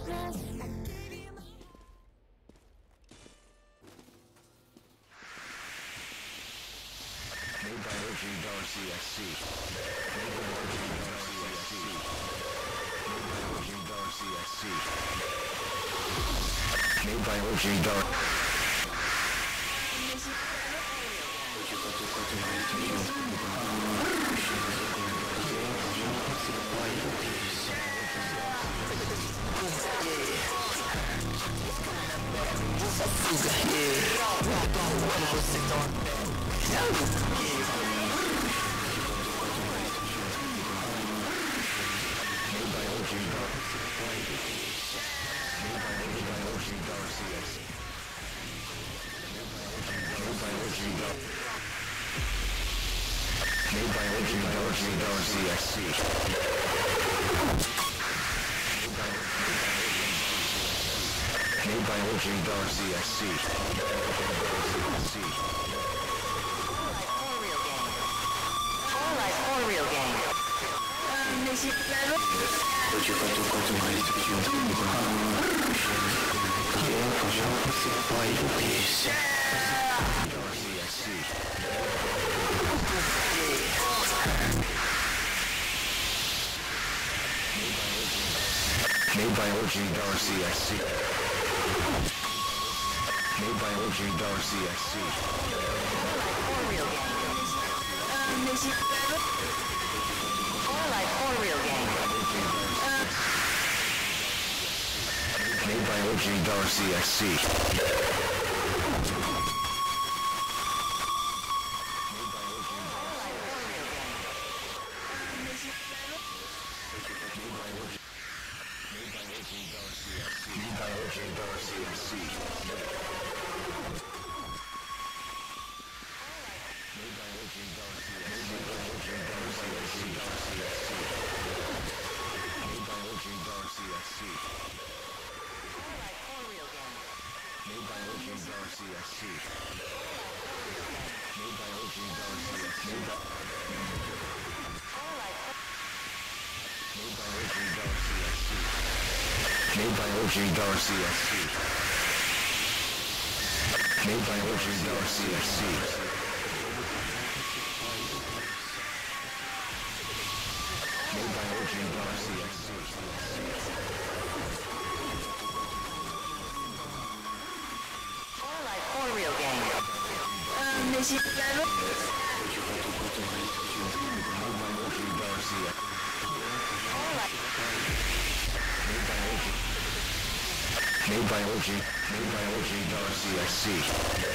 Made by OG Darcy SC. Made by OG Darcy SC. Made by OG Darcy SC. Made by OG Darcy. Made by OG Darcy SC. Made by OG Darcy SC. Real game. Made by OG Darcy SC. Made by OG Darcy SC. Real game. Real game. Made by OG Darcy SC. Made by OG Darcy SC. Made by OG Darcy SC. Made by OG Darcy SC. Made by OG Darcy SC. Made by OG Darcy SC. Made by OG Darcy SC. Made by OG Darcy SC. Made by OG Darcy SC. Made by OG Darcy SC. Made by OG Darcy SC. Real game. Made by OG Darcy. Made by OG Darcy SC.